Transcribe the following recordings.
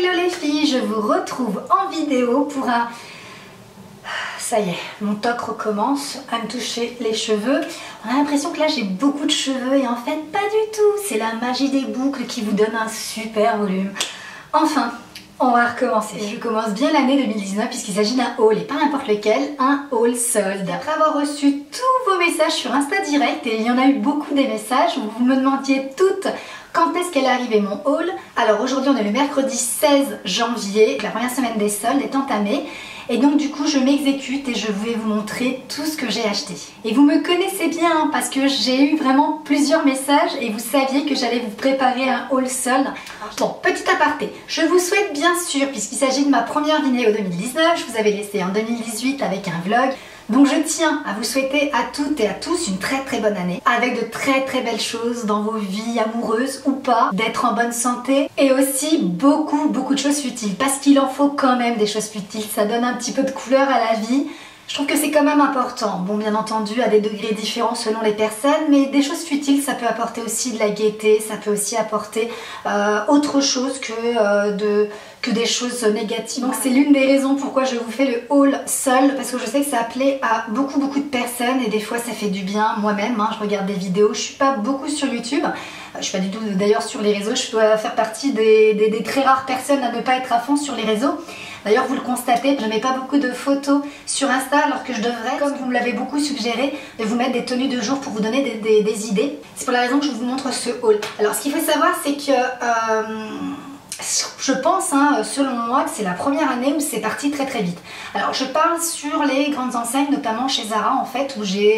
Hello les filles, je vous retrouve en vidéo pour un... Ça y est, mon toc recommence à me toucher les cheveux. On a l'impression que là j'ai beaucoup de cheveux et en fait pas du tout. C'est la magie des boucles qui vous donne un super volume. Enfin, on va recommencer. Je commence bien l'année 2019 puisqu'il s'agit d'un haul et pas n'importe lequel, un haul solde. Après avoir reçu tous vos messages sur Insta Direct, et il y en a eu beaucoup des messages où vous me demandiez toutes quand est-ce qu'elle est arrivée mon haul. Alors aujourd'hui on est le mercredi 16 janvier, la première semaine des soldes est entamée. Et donc du coup je m'exécute et je vais vous montrer tout ce que j'ai acheté. Et vous me connaissez bien parce que j'ai eu vraiment plusieurs messages et vous saviez que j'allais vous préparer un haul solde. Bon, petit aparté, je vous souhaite bien sûr, puisqu'il s'agit de ma première vidéo 2019, je vous avais laissé en 2018 avec un vlog. Donc je tiens à vous souhaiter à toutes et à tous une très bonne année, avec de très belles choses dans vos vies amoureuses ou pas, d'être en bonne santé et aussi beaucoup de choses futiles, parce qu'il en faut quand même des choses futiles, ça donne un petit peu de couleur à la vie. Je trouve que c'est quand même important, bon bien entendu à des degrés différents selon les personnes, mais des choses futiles ça peut apporter aussi de la gaieté, ça peut aussi apporter autre chose que des choses négatives. Donc c'est l'une des raisons pourquoi je vous fais le haul seul, parce que je sais que ça plaît à beaucoup de personnes et des fois ça fait du bien. Moi-même, hein, je regarde des vidéos, je suis pas beaucoup sur YouTube, je suis pas du tout d'ailleurs sur les réseaux, je dois faire partie des très rares personnes à ne pas être à fond sur les réseaux. D'ailleurs vous le constatez, je ne mets pas beaucoup de photos sur Insta alors que je devrais, comme vous me l'avez beaucoup suggéré, de vous mettre des tenues de jour pour vous donner des idées. C'est pour la raison que je vous montre ce haul. Alors ce qu'il faut savoir c'est que je pense, hein, selon moi, que c'est la première année où c'est parti très vite. Alors je parle sur les grandes enseignes, notamment chez Zara en fait, où j'ai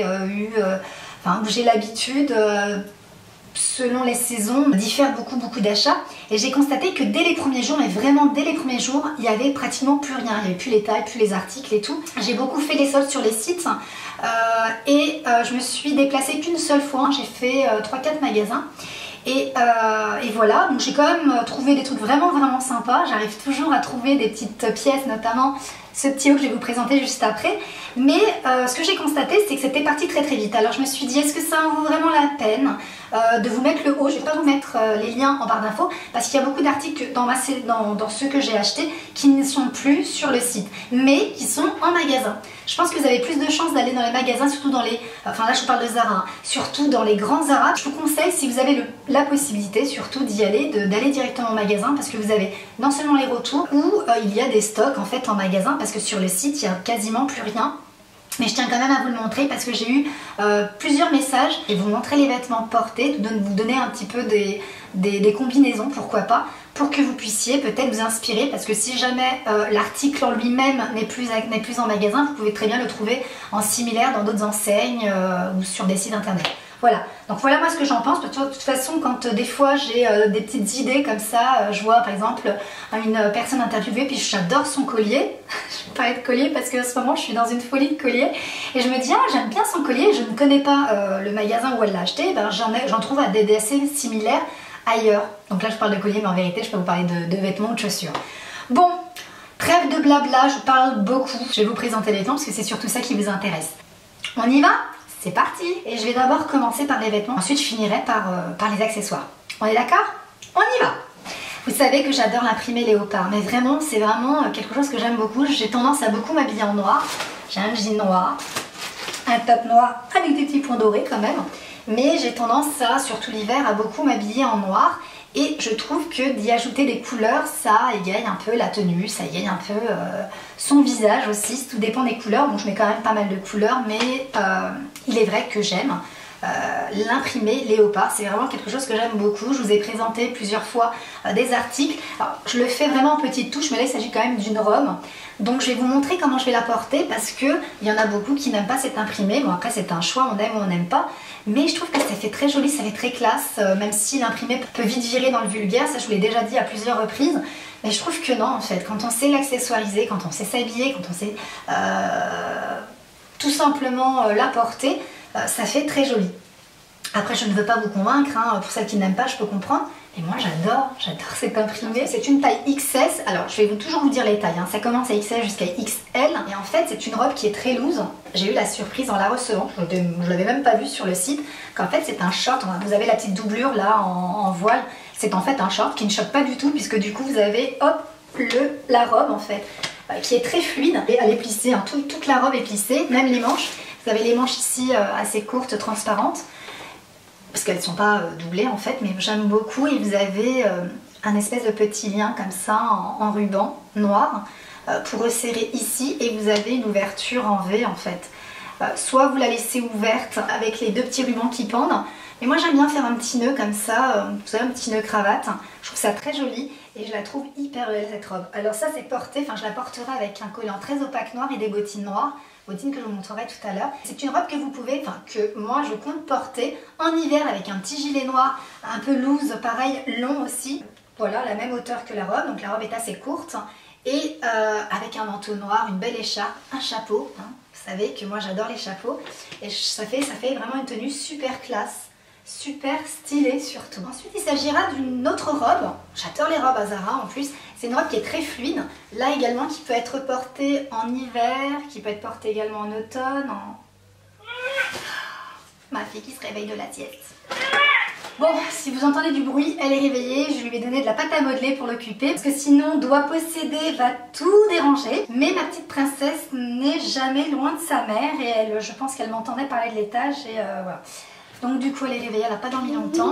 où j'ai l'habitude, selon les saisons, d'y faire beaucoup d'achats. Et j'ai constaté que dès les premiers jours, mais vraiment dès les premiers jours, il n'y avait pratiquement plus rien. Il n'y avait plus les tailles, plus les articles et tout. J'ai beaucoup fait les soldes sur les sites je me suis déplacée qu'une seule fois. J'ai fait 3-4 magasins. Et voilà, donc j'ai quand même trouvé des trucs vraiment sympas. J'arrive toujours à trouver des petites pièces, notamment ce petit haut que je vais vous présenter juste après. Mais ce que j'ai constaté, c'est que c'était parti très vite. Alors je me suis dit, est-ce que ça en vaut vraiment la peine de vous mettre le haut? Je ne vais pas vous mettre les liens en barre d'infos parce qu'il y a beaucoup d'articles dans ceux que j'ai achetés qui ne sont plus sur le site, mais qui sont en magasin. Je pense que vous avez plus de chances d'aller dans les magasins, surtout dans les... Enfin là je parle de Zara, hein, surtout dans les grands Zara. Je vous conseille, si vous avez la possibilité, surtout d'y aller, d'aller directement au magasin parce que vous avez non seulement les retours, où il y a des stocks en fait en magasin, parce que sur le site il n'y a quasiment plus rien. Mais je tiens quand même à vous le montrer parce que j'ai eu plusieurs messages et vous montrer les vêtements portés, vous donner un petit peu des combinaisons, pourquoi pas, pour que vous puissiez peut-être vous inspirer, parce que si jamais l'article en lui-même n'est plus en magasin, vous pouvez très bien le trouver en similaire dans d'autres enseignes ou sur des sites internet. Voilà, donc voilà moi ce que j'en pense. De toute façon, quand des fois j'ai des petites idées comme ça, je vois par exemple une personne interviewée, puis j'adore son collier. Je vais pas être collier parce qu'en ce moment je suis dans une folie de collier. Et je me dis, ah j'aime bien son collier, je ne connais pas le magasin où elle l'a acheté, ben, j'en trouve à des assez similaires ailleurs. Donc là je parle de collier, mais en vérité je peux vous parler de vêtements ou de chaussures. Bon, trêve de blabla, je parle beaucoup. Je vais vous présenter les vêtements parce que c'est surtout ça qui vous intéresse. On y va ? C'est parti! Et je vais d'abord commencer par les vêtements, ensuite je finirai par les accessoires. On est d'accord? On y va! Vous savez que j'adore l'imprimé léopard, mais vraiment, c'est vraiment quelque chose que j'aime beaucoup. J'ai tendance à beaucoup m'habiller en noir. J'ai un jean noir, un top noir avec des petits points dorés quand même. Mais j'ai tendance à, surtout l'hiver, à beaucoup m'habiller en noir. Et je trouve que d'y ajouter des couleurs, ça égaye un peu la tenue, ça égaye un peu son visage aussi, tout dépend des couleurs. Bon, je mets quand même pas mal de couleurs, mais il est vrai que j'aime l'imprimé léopard. C'est vraiment quelque chose que j'aime beaucoup. Je vous ai présenté plusieurs fois des articles. Alors, je le fais vraiment en petites touches, mais là il s'agit quand même d'une robe. Donc je vais vous montrer comment je vais la porter parce qu'il y en a beaucoup qui n'aiment pas cet imprimé. Bon après c'est un choix, on aime ou on n'aime pas. Mais je trouve que ça fait très joli, ça fait très classe, même si l'imprimé peut vite virer dans le vulgaire, ça je vous l'ai déjà dit à plusieurs reprises. Mais je trouve que non en fait, quand on sait l'accessoiriser, quand on sait s'habiller, quand on sait tout simplement la porter, ça fait très joli. Après je ne veux pas vous convaincre, hein, pour celles qui n'aiment pas je peux comprendre. Et moi j'adore cet imprimé. C'est une taille XS, alors je vais toujours vous dire les tailles, hein. Ça commence à XS jusqu'à XL. Et en fait c'est une robe qui est très loose. J'ai eu la surprise en la recevant, je ne l'avais même pas vue sur le site, qu'en fait c'est un short. Vous avez la petite doublure là en voile, c'est en fait un short qui ne choque pas du tout puisque du coup vous avez hop la robe en fait, qui est très fluide. Et elle est plissée, hein, toute la robe est plissée, même les manches. Vous avez les manches ici assez courtes, transparentes, parce qu'elles ne sont pas doublées en fait, mais j'aime beaucoup. Et vous avez un espèce de petit lien comme ça en ruban noir pour resserrer ici, et vous avez une ouverture en V en fait. Soit vous la laissez ouverte avec les deux petits rubans qui pendent, mais moi j'aime bien faire un petit nœud comme ça, vous savez, un petit nœud cravate. Je trouve ça très joli et je la trouve hyper belle cette robe. Alors ça c'est porté, enfin je la porterai avec un collant très opaque noir et des bottines noires, bottines que je vous montrerai tout à l'heure. C'est une robe que vous pouvez, enfin que moi je compte porter en hiver avec un petit gilet noir, un peu loose, pareil, long aussi. Voilà, la même hauteur que la robe, donc la robe est assez courte. Et avec un manteau noir, une belle écharpe, un chapeau, hein. Vous savez que moi j'adore les chapeaux, et ça fait vraiment une tenue super classe, super stylée surtout. Ensuite il s'agira d'une autre robe, j'adore les robes à Zara en plus, c'est une robe qui est très fluide, là également qui peut être portée en hiver, qui peut être portée également en automne, Ma fille qui se réveille de la sieste. Bon, si vous entendez du bruit, elle est réveillée, je lui ai donné de la pâte à modeler pour l'occuper, parce que sinon, doigt possédé va tout déranger. Mais ma petite princesse n'est jamais loin de sa mère, et je pense qu'elle m'entendait parler de l'étage, et voilà. Donc du coup, elle est réveillée, elle n'a pas dormi longtemps.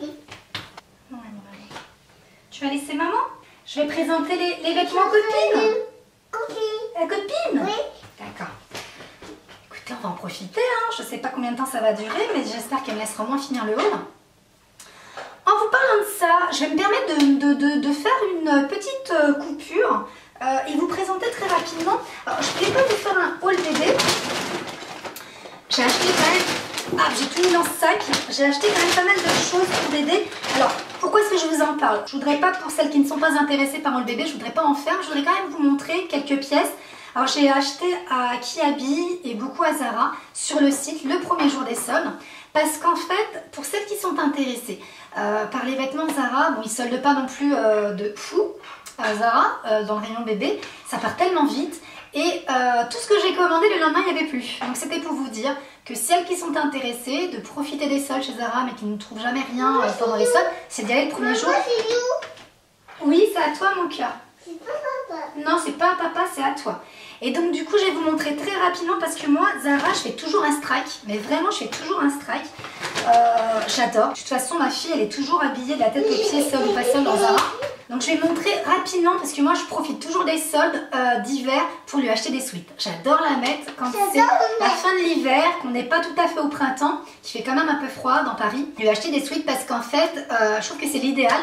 Tu vas laisser maman? Je vais présenter les vêtements copines. La copine? Oui. D'accord. Écoutez, on va en profiter, hein. Je ne sais pas combien de temps ça va durer, mais j'espère qu'elle me laissera au moins finir le haul. En vous parlant de ça, je vais me permettre de faire une petite coupure et vous présenter très rapidement. Alors, je ne voulais pas vous faire un haul bébé. J'ai acheté quand même... Ah, j'ai tout mis dans ce sac. J'ai acheté quand même pas mal de choses pour Dédé. Alors, pourquoi est-ce que je vous en parle? Je voudrais pas, pour celles qui ne sont pas intéressées par un haul bébé, je voudrais pas en faire. Je voudrais quand même vous montrer quelques pièces. Alors, j'ai acheté à Kiabi et beaucoup à Zara sur le site le premier jour des soldes. Parce qu'en fait, pour celles qui sont intéressées par les vêtements Zara, bon, ils ne soldent pas non plus de fou à Zara dans le rayon bébé, ça part tellement vite. Et tout ce que j'ai commandé le lendemain, il n'y avait plus. Donc c'était pour vous dire que celles qui sont intéressées de profiter des soldes chez Zara, mais qui ne trouvent jamais rien pendant les soldes, c'est d'y aller le premier jour. Oui, c'est à toi mon cœur. C'est pas papa. Non, c'est pas à papa, c'est à toi. Et donc du coup je vais vous montrer très rapidement, parce que moi Zara je fais toujours un strike, mais vraiment je fais toujours un strike. J'adore. De toute façon ma fille elle est toujours habillée de la tête aux pieds, solde ou pas solde dans Zara. Donc je vais montrer rapidement, parce que moi je profite toujours des soldes d'hiver pour lui acheter des sweats. J'adore la mettre quand c'est la fin de l'hiver, qu'on n'est pas tout à fait au printemps, qu'il fait quand même un peu froid dans Paris. Lui acheter des sweats parce qu'en fait je trouve que c'est l'idéal.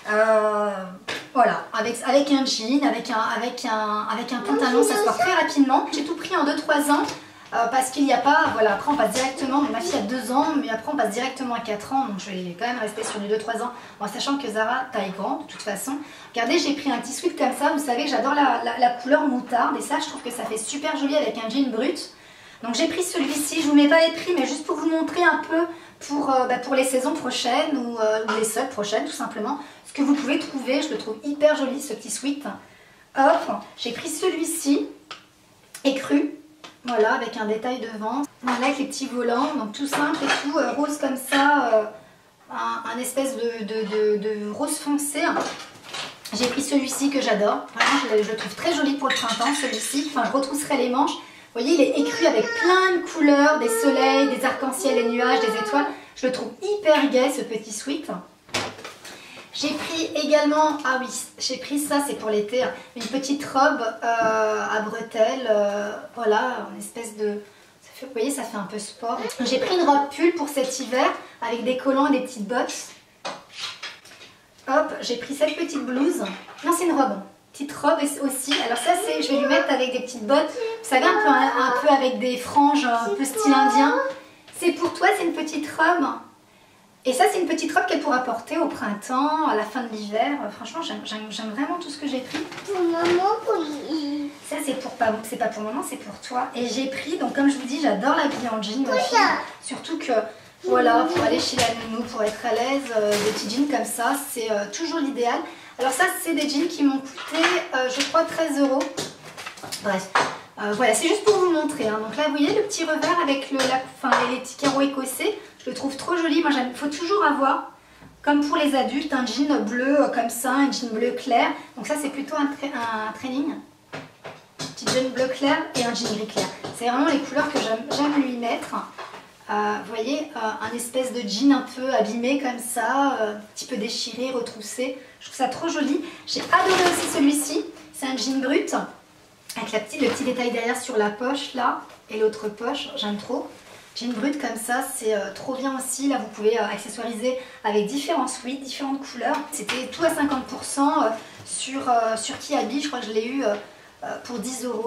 Voilà, avec un jean, avec un pantalon, ça se porte très rapidement. J'ai tout pris en 2-3 ans parce qu'il n'y a pas, voilà, après on passe directement, ma fille a 2 ans, mais après on passe directement à 4 ans, donc je vais quand même rester sur du 2-3 ans, en sachant que Zara taille grande de toute façon. Regardez, j'ai pris un petit sweat comme ça, vous savez que j'adore la couleur moutarde, et ça je trouve que ça fait super joli avec un jean brut. Donc j'ai pris celui-ci, je vous mets pas les prix, mais juste pour vous montrer un peu pour les saisons prochaines ou les soldes prochaines tout simplement. Ce que vous pouvez trouver, je le trouve hyper joli ce petit sweat. Hop, j'ai pris celui-ci, écru, voilà, avec un détail devant. Voilà, avec les petits volants, donc tout simple et tout, rose comme ça, un espèce de rose foncé. J'ai pris celui-ci que j'adore, vraiment je le trouve très joli pour le printemps celui-ci, enfin je retrousserai les manches. Vous voyez, il est écru avec plein de couleurs, des soleils, des arcs-en-ciel, des nuages, des étoiles. Je le trouve hyper gai ce petit sweat. J'ai pris également, ah oui, j'ai pris ça, c'est pour l'été, hein, une petite robe à bretelles, voilà, une espèce de... vous voyez, ça fait un peu sport. J'ai pris une robe pull pour cet hiver avec des collants et des petites bottes. Hop, j'ai pris cette petite blouse. Non, c'est une robe. Petite robe aussi. Alors ça, je vais lui mettre avec des petites bottes. Vous savez, un peu avec des franges, un peu style indien. C'est pour toi, c'est une petite robe. Et ça, c'est une petite robe qu'elle pourra porter au printemps, à la fin de l'hiver. Franchement, j'aime vraiment tout ce que j'ai pris. Pour maman, pour lui. Ça, c'est pas pour maman, c'est pour toi. Et j'ai pris, donc comme je vous dis, j'adore l'habiller en jean, ma fille. Surtout que, voilà, pour aller chez la nounou, pour être à l'aise, des petits jeans comme ça, c'est toujours l'idéal. Alors ça, c'est des jeans qui m'ont coûté, je crois, 13 €. Bref, voilà, c'est juste pour vous montrer. Hein. Donc là, vous voyez le petit revers avec les petits carreaux écossais. Je le trouve trop joli. Moi, il faut toujours avoir Comme pour les adultes, un jean bleu comme ça, un jean bleu clair. Donc ça c'est plutôt un training. Petit jean bleu clair et un jean gris clair. C'est vraiment les couleurs que j'aime lui mettre. Vous voyez, un espèce de jean un peu abîmé comme ça, un petit peu déchiré, retroussé. Je trouve ça trop joli. J'ai adoré aussi celui-ci. C'est un jean brut avec le petit détail derrière sur la poche là et l'autre poche. J'aime trop. Jean brut comme ça, c'est trop bien aussi. Là, vous pouvez accessoiriser avec différents sweats, différentes couleurs. C'était tout à 50% sur Kiabi. Je crois que je l'ai eu pour 10 €.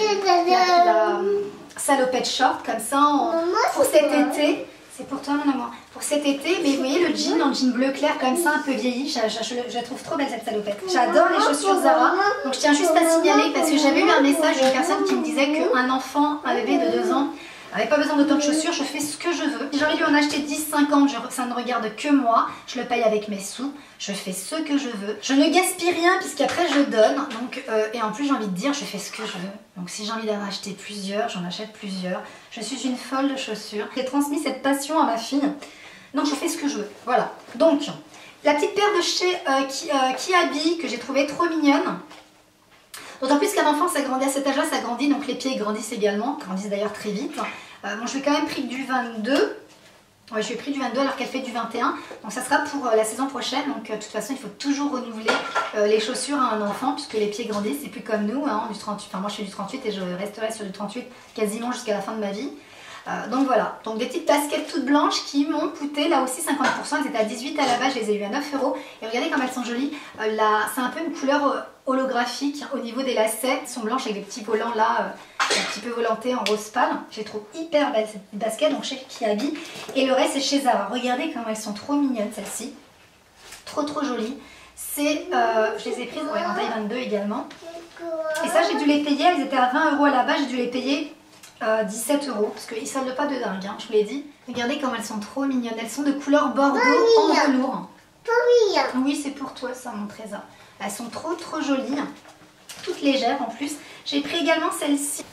La salopette short comme ça pour cet été. C'est pour toi mon amour. Pour cet été, mais vous voyez le jean en jean bleu clair comme ça, un peu vieilli. Je la trouve trop belle cette salopette. J'adore les chaussures Zara. Donc je tiens juste à signaler parce que j'avais eu un message d'une personne qui me disait qu'un enfant, un bébé de 2 ans, n'avait pas besoin d'autant de chaussures, je fais ce que je veux. Si j'ai envie de lui en acheter 10, 50, ça ne regarde que moi. Je le paye avec mes sous, je fais ce que je veux. Je ne gaspille rien puisqu'après je donne. Donc, et en plus j'ai envie de dire, je fais ce que je veux. Donc si j'ai envie d'en acheter plusieurs, j'en achète plusieurs. Je suis une folle de chaussures. J'ai transmis cette passion à ma fille. Donc je fais ce que je veux. Voilà. Donc, la petite paire de chez Kiabi que j'ai trouvée trop mignonne. D'autant plus qu'un enfant, ça grandit à cet âge-là, ça grandit, donc les pieds grandissent également, grandissent d'ailleurs très vite. Bon, je lui ai quand même pris du 22. Ouais, je lui ai pris du 22 alors qu'elle fait du 21. Donc ça sera pour la saison prochaine. Donc de toute façon, il faut toujours renouveler les chaussures à un enfant puisque les pieds grandissent. C'est plus comme nous, hein, du 38. Enfin, moi je fais du 38 et je resterai sur du 38 quasiment jusqu'à la fin de ma vie. Donc voilà, donc des petites baskets toutes blanches qui m'ont coûté là aussi 50%, elles étaient à 18 à la base, je les ai eu à 9 €. Et regardez comme elles sont jolies, c'est un peu une couleur holographique au niveau des lacets, elles sont blanches avec des petits volants là, un petit peu volantés en rose pâle. Je les trouve hyper belles ces petites baskets, donc chez Kiabi. Et le reste c'est chez Zara, regardez comment elles sont trop mignonnes celles-ci, trop jolies. C'est, je les ai prises en taille 22 également. Et ça j'ai dû les payer, elles étaient à 20 € à la base, j'ai dû les payer 17 € parce qu'ils ne soldent pas de dingue, hein, je vous l'ai dit. Regardez comme elles sont trop mignonnes. Elles sont de couleur bordeaux en velours. Oui, c'est pour toi ça mon trésor. Elles sont trop jolies. Toutes légères en plus. J'ai pris également celle-ci.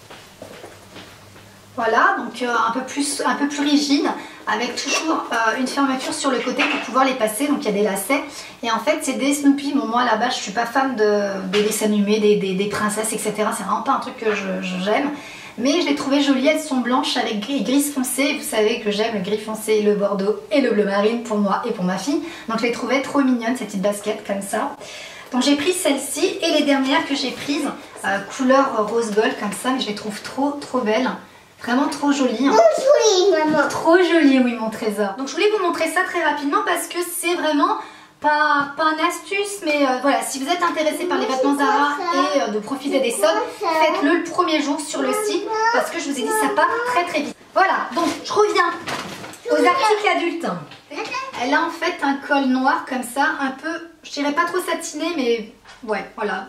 Voilà, donc un peu plus rigide, avec toujours une fermeture sur le côté pour pouvoir les passer. Donc il y a des lacets. Et en fait c'est des Snoopy. Bon moi à la base je suis pas fan des dessins animés, des princesses, etc. C'est vraiment pas un truc que j'aime. Mais je les trouvais jolies, elles sont blanches avec gris foncé. Vous savez que j'aime le gris foncé, le bordeaux et le bleu marine pour moi et pour ma fille. Donc je les trouvais trop mignonnes, ces petites baskets comme ça. Donc j'ai pris celle-ci et les dernières que j'ai prises, couleur rose gold comme ça. Mais je les trouve trop belles. Vraiment trop jolies. Hein. Trop jolie, maman. Trop jolies, oui mon trésor. Donc je voulais vous montrer ça très rapidement parce que c'est vraiment... Pas une astuce, mais voilà, si vous êtes intéressé par les vêtements Zara et de profiter des soldes, faites-le le premier jour sur le site parce que je vous ai dit ça part très vite. Voilà, donc je reviens aux articles adultes. Elle a en fait un col noir comme ça, un peu, je dirais pas trop satiné, mais ouais, voilà.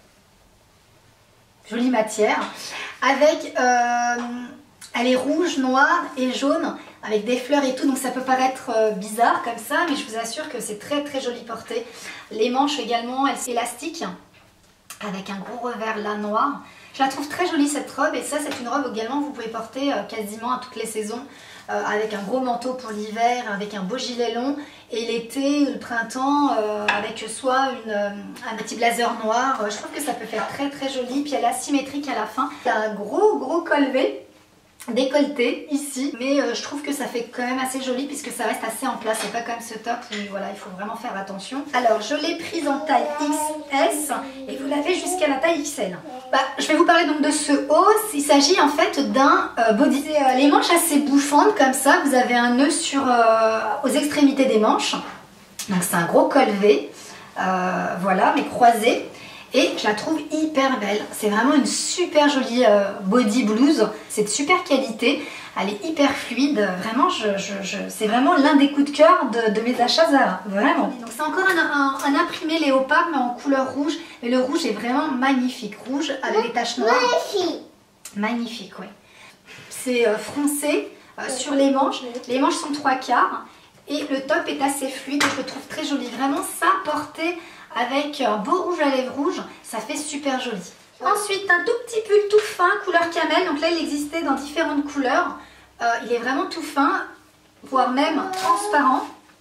Jolie matière. Avec, elle est rouge, noire et jaune. Avec des fleurs et tout, donc ça peut paraître bizarre comme ça, mais je vous assure que c'est très joli porté. Les manches également, elles sont élastiques, avec un gros revers là noir. Je la trouve très jolie cette robe, et ça c'est une robe également que vous pouvez porter quasiment à toutes les saisons, avec un gros manteau pour l'hiver, avec un beau gilet long, et l'été, le printemps, avec soit un petit blazer noir. Je trouve que ça peut faire très joli, puis elle est asymétrique à la fin. Il y a un gros col V. Décolleté ici, mais je trouve que ça fait quand même assez joli puisque ça reste assez en place, c'est pas comme ce top où voilà, il faut vraiment faire attention. Alors je l'ai prise en taille XS et vous l'avez jusqu'à la taille XL. Je vais vous parler donc de ce haut. Il s'agit en fait d'un body. Les manches assez bouffantes comme ça, vous avez un nœud aux extrémités des manches, donc c'est un gros col V, voilà, mais croisé. Et je la trouve hyper belle. C'est vraiment une super jolie body blouse. C'est de super qualité. Elle est hyper fluide. Vraiment, c'est vraiment l'un des coups de cœur de mes achats Zara. Vraiment. Donc c'est encore un imprimé léopard mais en couleur rouge. Mais le rouge est vraiment magnifique. Rouge avec des taches noires. Magnifique, oui. C'est froncé sur les manches. Les manches sont 3/4. Et le top est assez fluide. Je le trouve très joli. Vraiment ça porté avec un beau rouge à lèvres rouge, ça fait super joli. Ensuite, un tout petit pull tout fin, couleur camel. Donc là, il existait dans différentes couleurs. Il est vraiment tout fin, voire même transparent.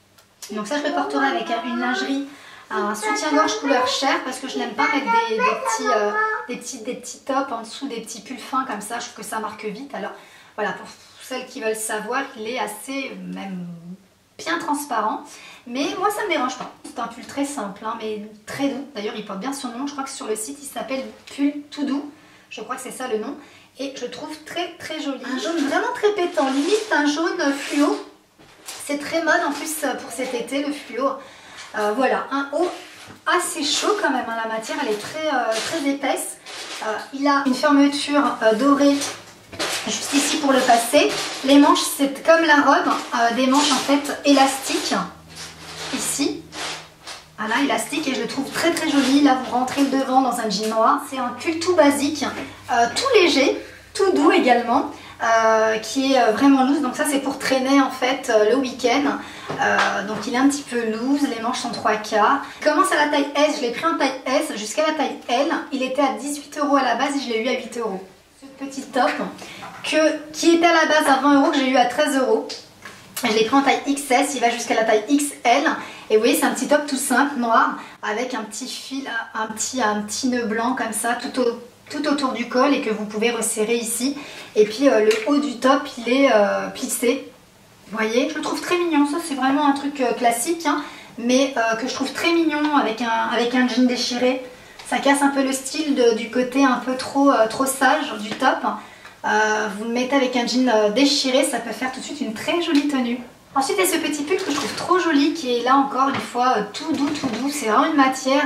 Donc ça je le porterai avec une lingerie, un soutien-gorge couleur chair parce que je n'aime pas mettre des petits tops en dessous, des petits pulls fins comme ça, je trouve que ça marque vite. Alors voilà, pour celles qui veulent savoir, il est assez, même bien transparent. Mais moi ça ne me dérange pas. C'est un pull très simple, hein, mais très doux. D'ailleurs il porte bien son nom, je crois que sur le site il s'appelle pull tout doux. Je crois que c'est ça le nom. Et je trouve très très joli. Un jaune vraiment très pétant, limite un jaune fluo. C'est très mode en plus pour cet été le fluo. Voilà, un haut assez chaud quand même, hein. La matière elle est très épaisse. Il a une fermeture dorée juste ici pour le passer. Les manches c'est comme la robe, des manches en fait élastiques. Ici, voilà, élastique, et je le trouve très très joli. Là vous rentrez le devant dans un jean noir. C'est un pull tout basique, tout léger, tout doux également, qui est vraiment loose. Donc ça c'est pour traîner en fait le week-end. Donc il est un petit peu loose, les manches sont 3/4. Il commence à la taille S, je l'ai pris en taille S jusqu'à la taille L. Il était à 18 € à la base et je l'ai eu à 8 €. Ce petit top qui était à la base à 20 € que j'ai eu à 13 €. Je l'ai pris en taille XS, il va jusqu'à la taille XL. Et vous voyez, c'est un petit top tout simple, noir, avec un petit fil, un petit nœud blanc comme ça, tout autour du col, et que vous pouvez resserrer ici. Et puis le haut du top, il est plissé. Vous voyez, je le trouve très mignon. Ça, c'est vraiment un truc classique, hein, mais que je trouve très mignon avec un jean déchiré. Ça casse un peu le style du côté un peu trop sage du top. Vous le mettez avec un jean déchiré, ça peut faire tout de suite une très jolie tenue. Ensuite, il y a ce petit pull que je trouve trop joli, qui est là encore une fois tout doux. C'est vraiment une matière,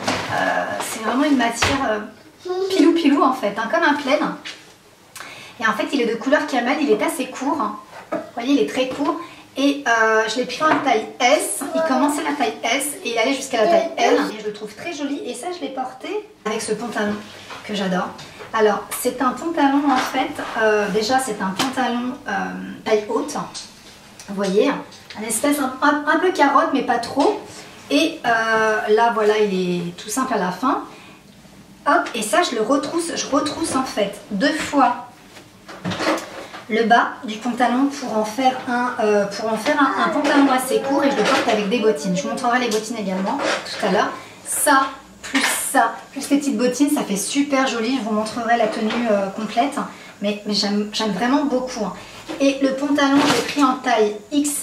pilou en fait, hein, comme un plaid. Et en fait, il est de couleur camel, il est assez court. Vous voyez, il est très court. Et je l'ai pris en taille S, il commençait la taille S et il allait jusqu'à la taille L. Et je le trouve très joli. Et ça, je l'ai porté avec ce pantalon que j'adore. Alors, c'est un pantalon en fait, déjà c'est un pantalon taille haute. Vous voyez, un espèce un peu carotte mais pas trop. Et là, voilà, il est tout simple à la fin. Hop, et ça, je retrousse en fait 2 fois le bas du pantalon pour en faire un pantalon assez court, et je le porte avec des bottines. Je vous montrerai les bottines également tout à l'heure. Ça, plus les petites bottines, ça fait super joli. Je vous montrerai la tenue complète, mais j'aime vraiment beaucoup. Et le pantalon, j'ai pris en taille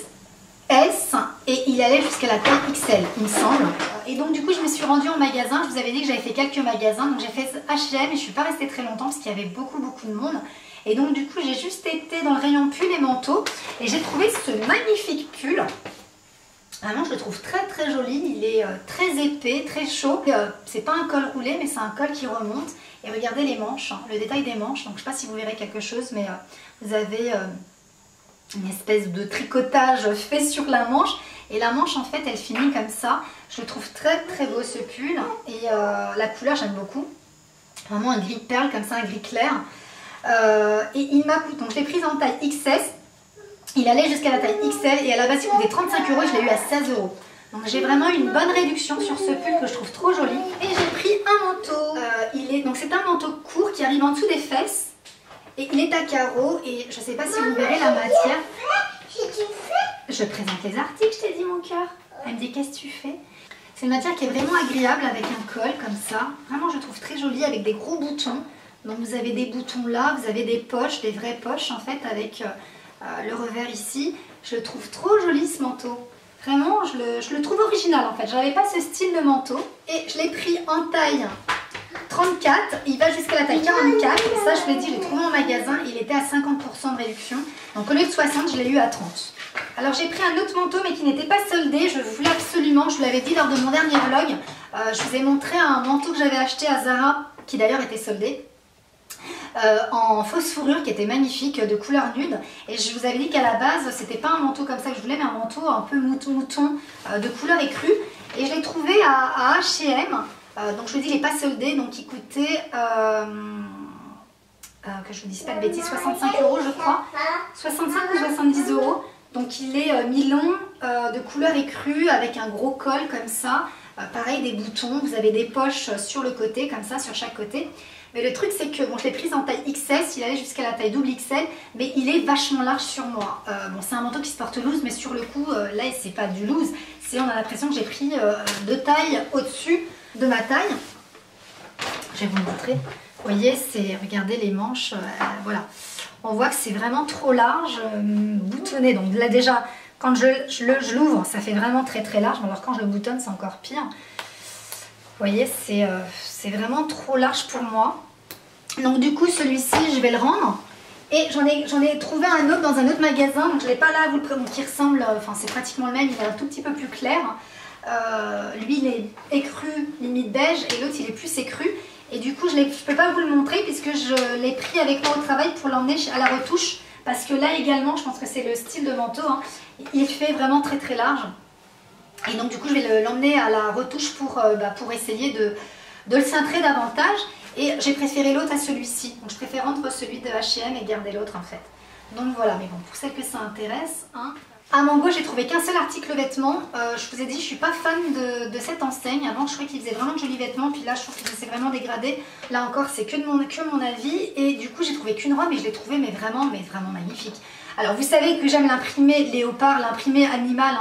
XS et il allait jusqu'à la taille XL, il me semble. Et donc du coup, je me suis rendue en magasin. Je vous avais dit que j'avais fait quelques magasins, donc j'ai fait H&M et je ne suis pas restée très longtemps parce qu'il y avait beaucoup de monde. Et donc du coup, j'ai juste été dans le rayon pull et manteaux et j'ai trouvé ce magnifique pull. Vraiment, je le trouve très très joli. Il est très épais, très chaud. C'est pas un col roulé, mais c'est un col qui remonte. Et regardez les manches, hein, le détail des manches. Donc je sais pas si vous verrez quelque chose, mais vous avez une espèce de tricotage fait sur la manche. Et la manche, en fait, elle finit comme ça. Je le trouve très très beau ce pull. Et la couleur, j'aime beaucoup. Vraiment un gris perle comme ça, un gris clair. Et il m'a coûté, donc je l'ai prise en taille XS. Il allait jusqu'à la taille XL et à la base il coûtait 35 €, je l'ai eu à 16 €. Donc j'ai vraiment une bonne réduction sur ce pull que je trouve trop joli. Et j'ai pris un manteau. Donc c'est un manteau court qui arrive en dessous des fesses. Et il est à carreaux et je ne sais pas si vous verrez la matière. Je présente les articles, je t'ai dit mon cœur. Elle me dit qu'est-ce que tu fais? C'est une matière qui est vraiment agréable avec un col comme ça. Vraiment je trouve très jolie avec des gros boutons. Donc vous avez des boutons là, vous avez des poches, des vraies poches en fait avec le revers ici. Je le trouve trop joli ce manteau. Vraiment, je le trouve original en fait. Je n'avais pas ce style de manteau. Et je l'ai pris en taille 34. Il va jusqu'à la taille 44. Et ça, je vous l'ai dit, je l'ai trouvé en magasin. Il était à 50% de réduction. Donc au lieu de 60, je l'ai eu à 30. Alors j'ai pris un autre manteau mais qui n'était pas soldé. Je voulais absolument, je vous l'avais dit lors de mon dernier vlog. Je vous ai montré un manteau que j'avais acheté à Zara, qui d'ailleurs était soldé. En fausse fourrure qui était magnifique, de couleur nude, et je vous avais dit qu'à la base c'était pas un manteau comme ça que je voulais, mais un manteau un peu mouton de couleur écrue, et je l'ai trouvé à H&M. Donc je vous dis il n'est pas soldé, donc il coûtait que je vous dise pas de bêtises, 65 € je crois, 65 ou 70 €. Donc il est mi-long, de couleur écrue avec un gros col comme ça. pareil des boutons, vous avez des poches sur le côté, comme ça, sur chaque côté. Mais le truc c'est que, bon je l'ai prise en taille XS, il allait jusqu'à la taille double XL, mais il est vachement large sur moi. Bon c'est un manteau qui se porte loose, mais sur le coup, là c'est pas du loose, on a l'impression que j'ai pris 2 tailles au-dessus de ma taille. Je vais vous le montrer. Vous voyez, regardez les manches, voilà. On voit que c'est vraiment trop large, boutonné. Donc là déjà, quand je l'ouvre, ça fait vraiment très très large. Alors quand je le boutonne, c'est encore pire. Vous voyez, c'est vraiment trop large pour moi. Donc du coup, celui-ci, je vais le rendre. Et j'en ai trouvé un autre dans un autre magasin. Donc je ne l'ai pas là, vous le présente, qui ressemble, enfin c'est pratiquement le même, il est un tout petit peu plus clair. Lui, il est écru, limite beige, et l'autre, il est plus écru. Et du coup, je ne peux pas vous le montrer puisque je l'ai pris avec moi au travail pour l'emmener à la retouche. Parce que là également, je pense que c'est le style de manteau, hein, il fait vraiment très très large. Et donc du coup, je vais l'emmener à la retouche pour essayer de le cintrer davantage. Et j'ai préféré l'autre à celui-ci. Donc je préfère rendre celui de H&M et garder l'autre en fait. Donc voilà, mais bon, pour celles que ça intéresse, hein. À Mango, j'ai trouvé qu'un seul article vêtements. Je vous ai dit, je suis pas fan de cette enseigne. Avant, je trouvais qu'ils faisaient vraiment de jolis vêtements. Puis là, je trouve que c'est vraiment dégradé. Là encore, c'est que mon avis. Et du coup, j'ai trouvé qu'une robe et je l'ai trouvée mais vraiment magnifique. Alors, vous savez que j'aime l'imprimé léopard, l'imprimé animal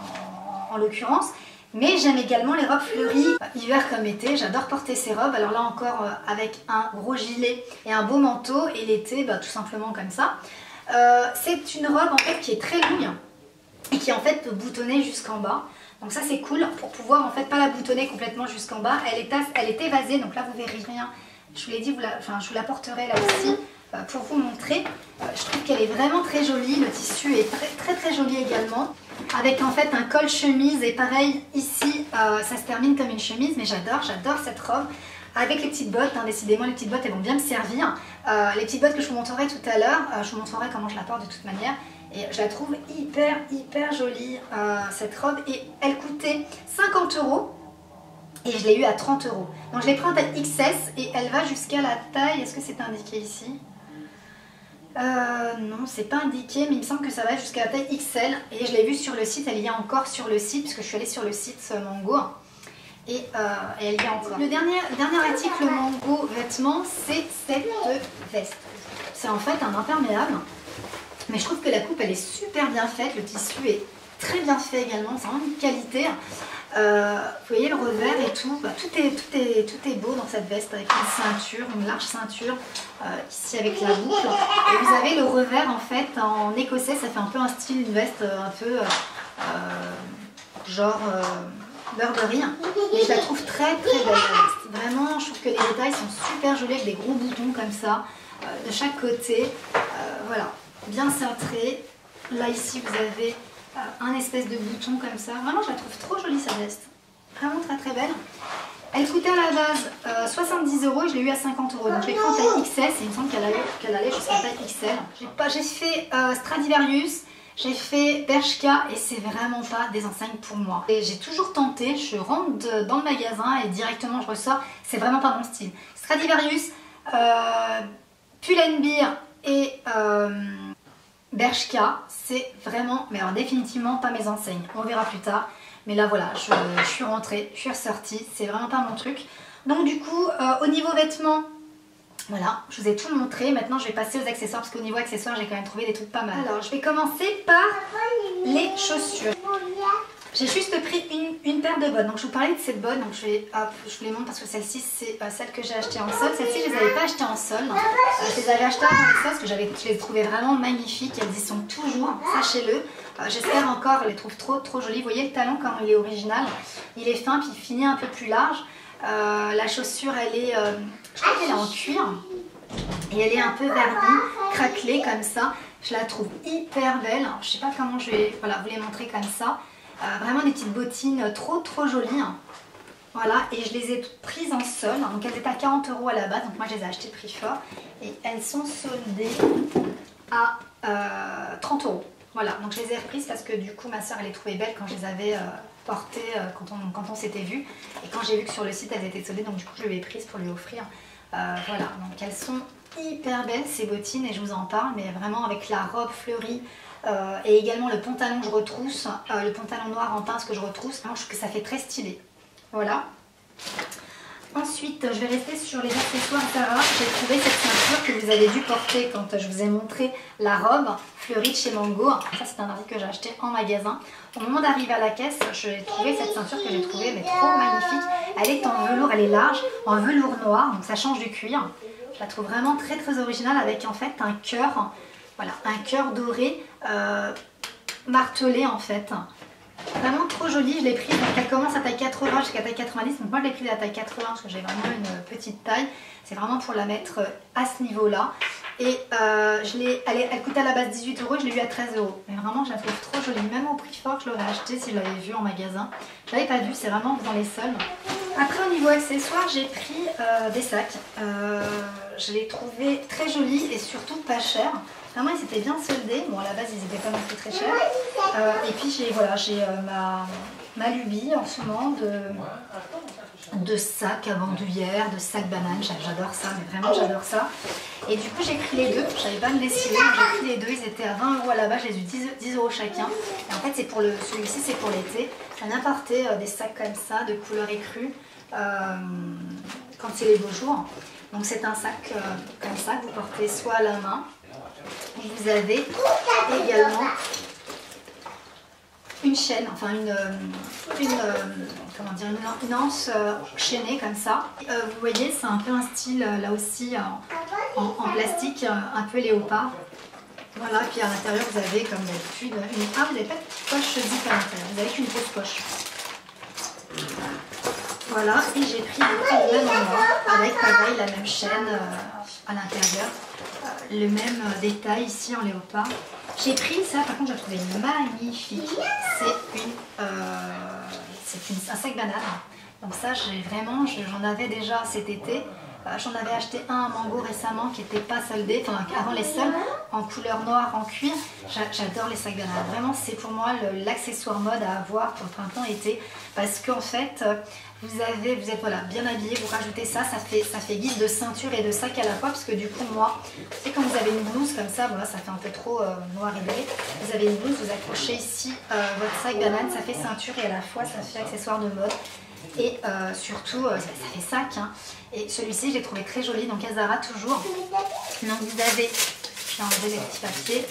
en l'occurrence. Mais j'aime également les robes fleuries, hiver comme été. J'adore porter ces robes. Alors là encore, avec un gros gilet et un beau manteau. Et l'été, tout simplement comme ça. C'est une robe en fait qui est très longue. Et qui en fait peut boutonner jusqu'en bas. Donc ça c'est cool pour pouvoir en fait pas la boutonner complètement jusqu'en bas. Elle est évasée, donc là vous verrez rien. Je vous l'ai dit, je vous la porterai là aussi pour vous montrer. Je trouve qu'elle est vraiment très jolie. Le tissu est très joli également. Avec en fait un col chemise et pareil ici ça se termine comme une chemise. Mais j'adore cette robe. Avec les petites bottes, hein, décidément les petites bottes elles vont bien me servir. Les petites bottes que je vous montrerai tout à l'heure, je vous montrerai comment je la porte de toute manière. Et je la trouve hyper jolie cette robe. Et elle coûtait 50 € et je l'ai eu à 30 €. Donc je l'ai pris en taille XS et elle va jusqu'à la taille, est-ce que c'est indiqué ici? Non, c'est pas indiqué, mais il me semble que ça va jusqu'à la taille XL. Et je l'ai vue sur le site, elle y est encore sur le site, puisque je suis allée sur le site Mango. Et elle y est encore. Le dernier article Mango vêtements, c'est cette veste. C'est en fait un imperméable. Mais je trouve que la coupe elle est super bien faite, le tissu est très bien fait également, c'est vraiment une qualité. Vous voyez le revers et tout, tout est beau dans cette veste avec une ceinture, une large ceinture, ici avec la boucle. Et vous avez le revers en fait en écossais, ça fait un peu un style de veste un peu genre Burberry. Et je la trouve très belle. Vraiment, je trouve que les détails sont super jolis avec des gros boutons comme ça, de chaque côté, voilà. Bien cintré. Là ici vous avez un espèce de bouton comme ça. Vraiment je la trouve trop jolie cette veste. Vraiment très belle. Elle coûtait à la base 70 € et je l'ai eu à 50 €. Donc je l'ai pris en taille XS et il me semble qu'elle allait jusqu'à taille XL. J'ai fait Stradivarius, j'ai fait Bershka et c'est vraiment pas des enseignes pour moi. Et j'ai toujours tenté, je rentre dans le magasin et directement je ressors, c'est vraiment pas mon style. Stradivarius, Pull&Bear et Bershka, c'est vraiment, mais alors définitivement pas mes enseignes. On verra plus tard. Mais là voilà, je suis rentrée, je suis ressortie. C'est vraiment pas mon truc. Donc du coup, au niveau vêtements, voilà, je vous ai tout montré. Maintenant je vais passer aux accessoires parce qu'au niveau accessoires, j'ai quand même trouvé des trucs pas mal. Alors je vais commencer par les chaussures. J'ai juste pris une paire de bottes. Donc je vous parlais de cette botte. Donc je vous les montre parce que celle-ci c'est celle que j'ai achetée en solde. Celle-ci je les avais pas achetées en solde. Je les avais achetées avant les soldes parce que je les trouvais vraiment magnifiques. Elles y sont toujours, sachez-le. J'espère encore, je les trouve trop jolies. Vous voyez le talon comment il est original. Il est fin puis il finit un peu plus large. La chaussure elle est, je crois qu'elle est en cuir. Et elle est un peu vernie, craquelée comme ça. Je la trouve hyper belle. Alors, je sais pas comment je vais vous les montrer comme ça. Vraiment des petites bottines trop jolies. Voilà, et je les ai toutes prises en solde. Donc elles étaient à 40 € à la base, donc moi je les ai achetées prix fort. Et elles sont soldées à 30 €. Voilà, donc je les ai reprises parce que du coup ma soeur elle les trouvait belles quand je les avais portées quand on s'était vu. Et quand j'ai vu que sur le site elles étaient soldées, donc du coup je les ai prises pour lui offrir. Voilà, donc elles sont hyper belles ces bottines et je vous en parle, mais vraiment avec la robe fleurie. Et également le pantalon que je retrousse, le pantalon noir en pince que je retrousse, vraiment, je trouve que ça fait très stylé. Voilà. Ensuite, je vais rester sur les accessoires Zara. J'ai trouvé cette ceinture que vous avez dû porter quand je vous ai montré la robe fleurie de chez Mango. Ça, c'est un article que j'ai acheté en magasin. Au moment d'arriver à la caisse, j'ai trouvé cette ceinture que j'ai trouvée mais trop magnifique. Elle est en velours, elle est large, en velours noir, donc ça change du cuir. Je la trouve vraiment très très originale avec en fait un cœur, voilà, un cœur doré martelé en fait. Vraiment trop jolie, je l'ai prise, donc elle commence à taille 80 jusqu'à taille 90, donc moi je l'ai prise à taille 80 parce que j'ai vraiment une petite taille, c'est vraiment pour la mettre à ce niveau là. Et elle coûtait à la base 18 €, je l'ai eu à 13 €, mais vraiment je la trouve trop jolie, même au prix fort je l'aurais acheté si je l'avais vue en magasin. Je l'avais pas vue, c'est vraiment dans les soldes. Après au niveau accessoires, j'ai pris des sacs, je les trouvais très jolis et surtout pas chers. Vraiment ils étaient bien soldés, bon à la base ils étaient pas non plus très chers. Et puis j'ai ma lubie en ce moment de sacs à bandoulière, de sacs bananes, j'adore ça, mais vraiment j'adore ça. Et du coup j'ai pris les deux, je savais pas me décider, j'ai pris les deux, ils étaient à 20 € là-bas, je les ai eu 10 € chacun. Et en fait c'est pour celui-ci c'est pour l'été, j'en ai apporté des sacs comme ça, de couleur écrue, quand il est beau jour. Donc c'est un sac comme ça que vous portez soit à la main, et vous avez également une chaîne, enfin une anse chaînée comme ça. Vous voyez, c'est un peu un style là aussi en plastique, un peu léopard. Voilà, puis à l'intérieur vous avez comme d'habitude vous n'avez pas de poche zip à l'intérieur, vous avez qu'une grosse poche. Voilà, et j'ai pris le même en noir avec pareil la même chaîne à l'intérieur, le même détail ici en léopard. J'ai pris ça, par contre je la trouvais magnifique, c'est un sac banane. Donc ça j'en avais déjà cet été, j'en avais acheté un à Mango récemment qui n'était pas soldé, enfin avant les soldes, en couleur noire, en cuir. J'adore les sacs bananes, vraiment c'est pour moi l'accessoire mode à avoir pour le printemps-été, parce qu'en fait vous êtes voilà, bien habillé, vous rajoutez ça, ça fait guise de ceinture et de sac à la fois, parce que du coup moi, c'est quand vous avez une blouse comme ça, voilà, ça fait un peu trop noir et gris, vous avez une blouse, vous accrochez ici votre sac banane, ça fait ceinture et à la fois ça fait accessoire de mode. Et surtout, ça fait sac, hein. Et celui-ci, je l'ai trouvé très joli, donc à Zara toujours. Donc vous avez, je vais enlever les petits papiers.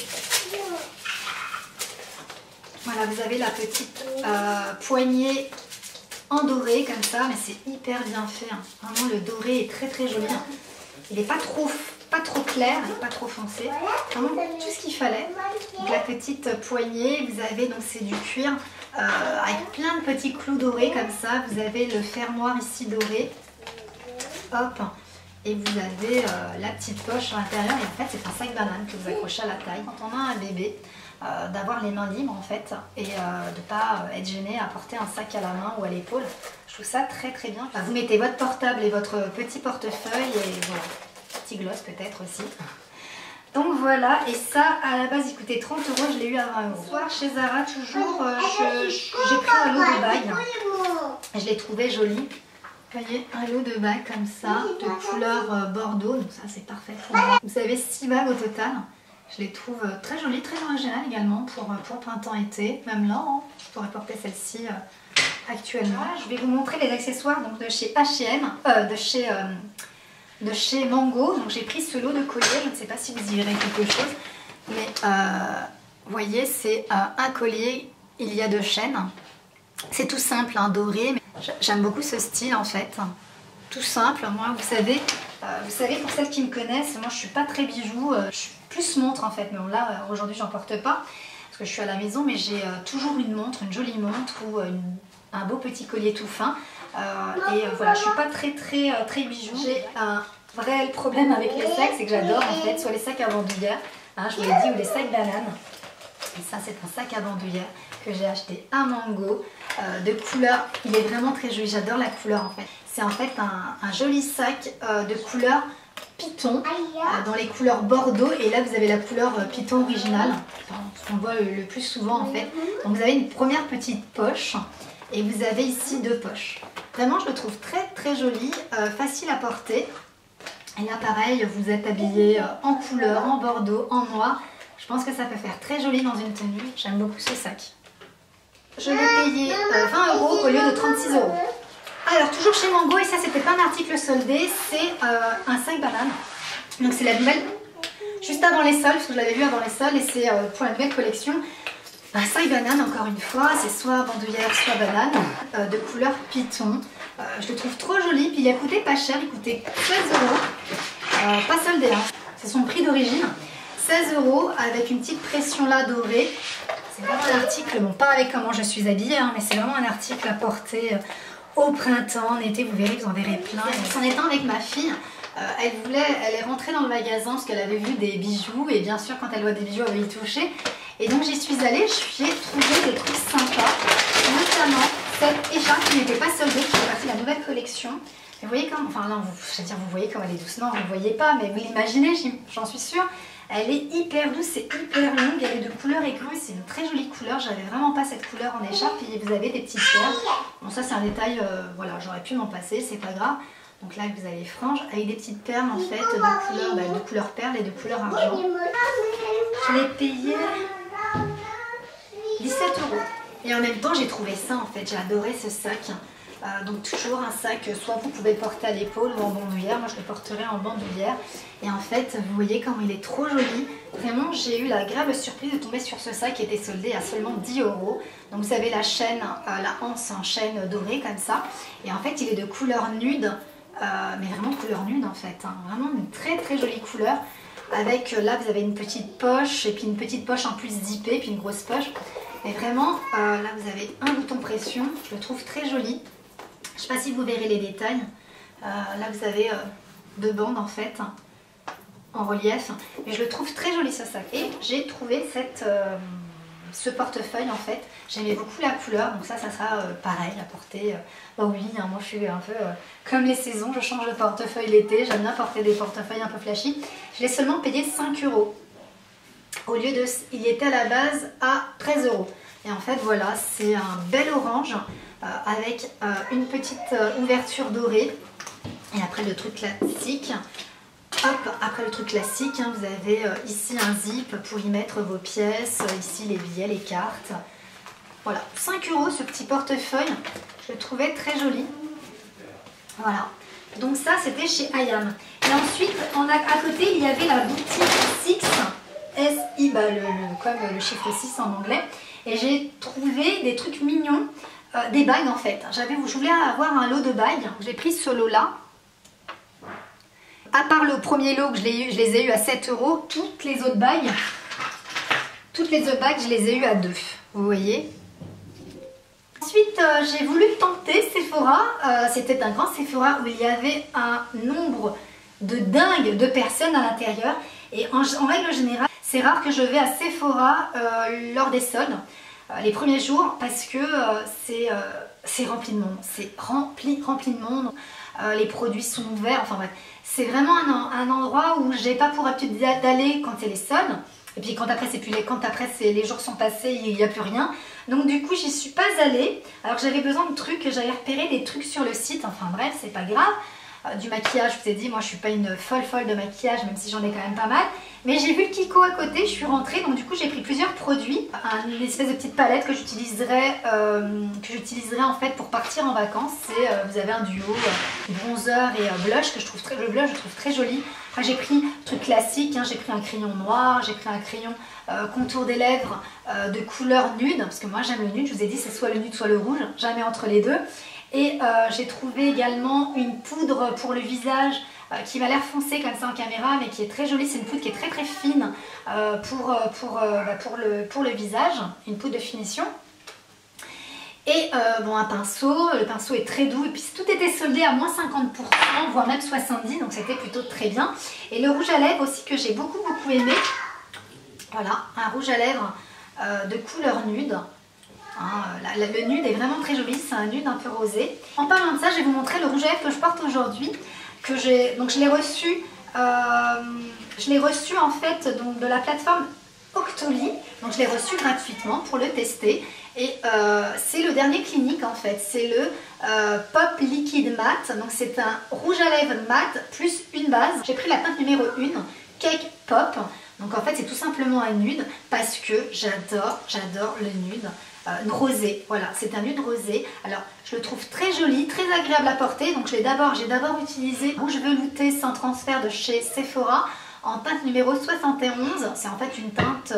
Voilà, vous avez la petite poignée en doré comme ça, mais c'est hyper bien fait, hein. Vraiment le doré est très très joli, hein. Il n'est pas trop clair et pas trop foncé, vraiment tout ce qu'il fallait. Donc la petite poignée, vous avez, donc c'est du cuir avec plein de petits clous dorés comme ça. Vous avez le fermoir ici doré, hop, et vous avez la petite poche à l'intérieur. Et en fait c'est un sac banane que vous accrochez à la taille quand on a un bébé, d'avoir les mains libres en fait, et de ne pas être gêné à porter un sac à la main ou à l'épaule. Je trouve ça très très bien. Enfin, vous mettez votre portable et votre petit portefeuille et voilà, petit gloss peut-être aussi. Donc voilà, et ça à la base il coûtait 30 €, je l'ai eu à 20 €. Ce soir chez Zara toujours, j'ai pris un lot de bagues, je l'ai trouvé joli. Vous voyez, un lot de bagues comme ça, de couleur bordeaux, donc ça c'est parfait pour moi. Vous avez 6 bagues au total, je les trouve très jolies, très originales également pour printemps-été. Même là, hein, je pourrais porter celle-ci actuellement. Je vais vous montrer les accessoires donc, de chez H&M, de chez Mango. Donc j'ai pris ce lot de colliers, je ne sais pas si vous y verrez quelque chose, mais vous voyez c'est un collier, il y a 2 chaînes. C'est tout simple, hein, doré, mais j'aime beaucoup ce style en fait. Tout simple, moi vous savez pour celles qui me connaissent, moi je suis pas très bijoux, je suis plus montre en fait, mais bon, là aujourd'hui j'en porte pas parce que je suis à la maison, mais j'ai toujours une montre, une jolie montre ou un beau petit collier tout fin. Voilà, je suis pas très bijoux. J'ai un réel problème avec les sacs, c'est que j'adore en fait soit les sacs à bandoulière, hein, je vous l'ai dit, ou les sacs bananes. Et ça c'est un sac à bandoulière que j'ai acheté à Mango, de couleur, il est vraiment très joli, j'adore la couleur en fait. C'est en fait un joli sac de couleur python, dans les couleurs bordeaux, et là vous avez la couleur python originale, ce qu'on voit le plus souvent en fait. Donc vous avez une première petite poche, et vous avez ici 2 poches. Vraiment je le trouve très joli, facile à porter. Et là pareil, vous êtes habillé en couleur, en bordeaux, en noir. Je pense que ça peut faire très joli dans une tenue, j'aime beaucoup ce sac. Je l'ai payé 20 € au lieu de 36 €. Alors toujours chez Mango, et ça c'était pas un article soldé, c'est un sac banane. Donc c'est la nouvelle, juste avant les soldes, parce que je l'avais vu avant les soldes, et c'est pour la nouvelle collection. Un sac banane encore une fois, c'est soit bandoulière, soit banane, de couleur python. Je le trouve trop joli, puis il a coûté pas cher, il coûtait 16 €, pas soldé, hein. C'est son prix d'origine. 16 € avec une petite pression là dorée. C'est vraiment un article, bon pas avec comment je suis habillée, hein, mais c'est vraiment un article à porter au printemps, en été, vous verrez, vous en verrez plein. C'en est un avec ma fille. Elle est rentrée dans le magasin parce qu'elle avait vu des bijoux et bien sûr quand elle voit des bijoux elle veut y toucher. Et donc j'y suis allée, j'ai trouvé des trucs sympas, notamment cette écharpe qui n'était pas soldée, qui fait partie de la nouvelle collection. Et vous voyez comme, enfin là, je veux dire, vous voyez comme elle est douce, non vous ne voyez pas, mais vous l'imaginez, j'en suis sûre. Elle est hyper douce, c'est hyper longue, elle est de couleur écrue, c'est une très jolie couleur, j'avais vraiment pas cette couleur en écharpe, et vous avez des petites perles. Bon ça c'est un détail, voilà, j'aurais pu m'en passer, c'est pas grave. Donc là vous avez les franges avec des petites perles en fait, de couleur perle et de couleur argent. Je l'ai payé 17 €. Et en même temps j'ai trouvé ça en fait, j'ai adoré ce sac. Donc toujours un sac, soit vous pouvez le porter à l'épaule ou en bandoulière, moi je le porterai en bandoulière. Et en fait vous voyez comme il est trop joli, vraiment j'ai eu l'agréable surprise de tomber sur ce sac qui était soldé à seulement 10 €. Donc vous avez la chaîne, la anse en chaîne dorée comme ça, et en fait il est de couleur nude, mais vraiment couleur nude en fait, hein. Vraiment une très très jolie couleur, avec là vous avez une petite poche, et puis une petite poche en plus zippée, puis une grosse poche. Et vraiment là vous avez un bouton pression, je le trouve très joli. Je ne sais pas si vous verrez les détails. Là, vous avez deux bandes en fait, en relief. Mais je le trouve très joli ce sac. Et j'ai trouvé ce portefeuille en fait. J'aimais beaucoup la couleur, donc ça sera pareil à porter. Bah oui, hein, moi je suis un peu comme les saisons, je change de portefeuille l'été. J'aime bien porter des portefeuilles un peu flashy. Je l'ai seulement payé 5 €. Au lieu de... Il était à la base à 13 €. Et en fait voilà, c'est un bel orange. Avec une petite ouverture dorée, et après le truc classique, hop, après le truc classique, hein, vous avez ici un zip pour y mettre vos pièces, ici les billets, les cartes. Voilà, 5 € ce petit portefeuille, je le trouvais très joli. Voilà, donc ça c'était chez Ayam. Et ensuite, à côté, il y avait la boutique Six, S-I, bah, comme le chiffre 6 en anglais, et j'ai trouvé des trucs mignons. Des bagues en fait, je voulais avoir un lot de bagues, j'ai pris ce lot là. À part le premier lot que je les ai eu à 7 €, toutes les autres bagues je les ai eu à 2, vous voyez. Ensuite j'ai voulu tenter Sephora, c'était un grand Sephora où il y avait un nombre de dingue de personnes à l'intérieur. Et en règle générale, c'est rare que je vais à Sephora lors des soldes. Les premiers jours parce que c'est rempli de monde, c'est rempli de monde, les produits sont ouverts, enfin bref, c'est vraiment un endroit où j'ai pas pour habitude d'aller quand c'est les soldes, et puis quand après les jours sont passés, il n'y a plus rien, donc du coup j'y suis pas allée, alors que j'avais besoin de trucs, j'avais repéré des trucs sur le site, enfin bref, c'est pas grave. Du maquillage, je vous ai dit, moi je suis pas une folle de maquillage, même si j'en ai quand même pas mal. Mais j'ai vu le Kiko à côté, je suis rentrée, donc du coup j'ai pris plusieurs produits. Une espèce de petite palette que j'utiliserai en fait pour partir en vacances. Vous avez un duo bronzer et blush que je trouve très joli. Enfin, j'ai pris un truc classique, hein, j'ai pris un crayon noir, j'ai pris un crayon contour des lèvres de couleur nude, parce que moi j'aime le nude, je vous ai dit c'est soit le nude soit le rouge, jamais entre les deux. Et j'ai trouvé également une poudre pour le visage qui m'a l'air foncé comme ça en caméra, mais qui est très jolie. C'est une poudre qui est très fine pour le visage, une poudre de finition. Et bon, un pinceau, le pinceau est très doux, et puis tout était soldé à moins 50%, voire même 70%, donc c'était plutôt très bien. Et le rouge à lèvres aussi que j'ai beaucoup aimé. Voilà, un rouge à lèvres de couleur nude. Le nude est vraiment très joli, c'est un nude un peu rosé. En parlant de ça, je vais vous montrer le rouge à lèvres que je porte aujourd'hui. Donc je l'ai reçu en fait donc, de la plateforme Octoly. Donc je l'ai reçu gratuitement pour le tester. Et c'est le dernier Clinique en fait. C'est le Pop Liquid Matte. Donc c'est un rouge à lèvres mat plus une base. J'ai pris la teinte numéro 1, Cake Pop. Donc en fait c'est tout simplement un nude parce que j'adore le nude. rosé. Voilà, c'est un nude rosé. Alors, je le trouve très joli, très agréable à porter. Donc, j'ai d'abord utilisé rouge velouté sans transfert de chez Sephora en teinte numéro 71. C'est en fait une teinte,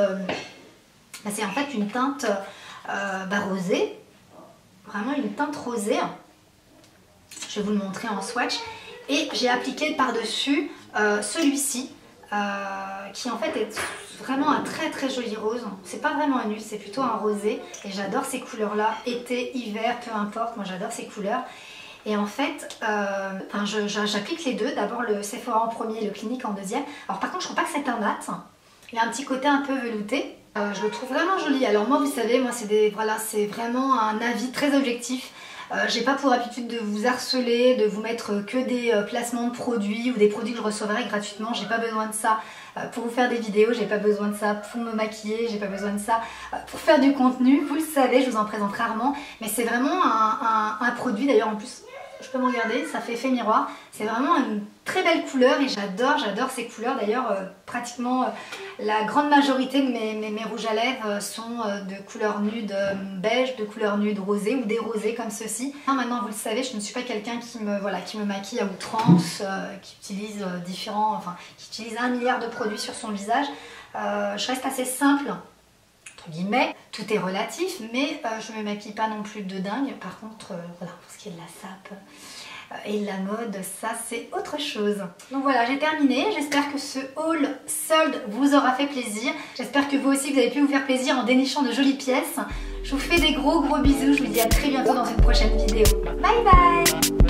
rosée. Vraiment une teinte rosée. Je vais vous le montrer en swatch. Et j'ai appliqué par-dessus celui-ci, qui en fait est vraiment un très très joli rose. C'est pas vraiment un nude, c'est plutôt un rosé. Et j'adore ces couleurs-là. Été, hiver, peu importe, moi j'adore ces couleurs. Et en fait, j'applique les deux. D'abord le Sephora en premier, le Clinique en deuxième. Alors par contre, je trouve pas que c'est un mat. Il a un petit côté un peu velouté. Je le trouve vraiment joli. Alors moi, vous savez, moi c'est vraiment un avis très objectif. J'ai pas pour habitude de vous harceler, de vous mettre que des placements de produits ou des produits que je recevrai gratuitement. J'ai pas besoin de ça pour vous faire des vidéos, j'ai pas besoin de ça pour me maquiller, j'ai pas besoin de ça pour faire du contenu. Vous le savez, je vous en présente rarement, mais c'est vraiment un produit. D'ailleurs, en plus, je peux me regarder, ça fait effet miroir. C'est vraiment une très belle couleur et j'adore ces couleurs. D'ailleurs, pratiquement la grande majorité de mes rouges à lèvres sont de couleur nude beige, de couleur nude rosée ou des rosés comme ceci. Maintenant, vous le savez, je ne suis pas quelqu'un qui me maquille à outrance, qui utilise qui utilise 1 milliard de produits sur son visage. Je reste assez simple. Entre guillemets, tout est relatif, mais je me maquille pas non plus de dingue. Par contre, voilà, pour ce qui est de la sape et de la mode, ça c'est autre chose. Donc voilà, j'ai terminé. J'espère que ce haul solde vous aura fait plaisir. J'espère que vous aussi vous avez pu vous faire plaisir en dénichant de jolies pièces. Je vous fais des gros bisous. Je vous dis à très bientôt dans une prochaine vidéo. Bye bye.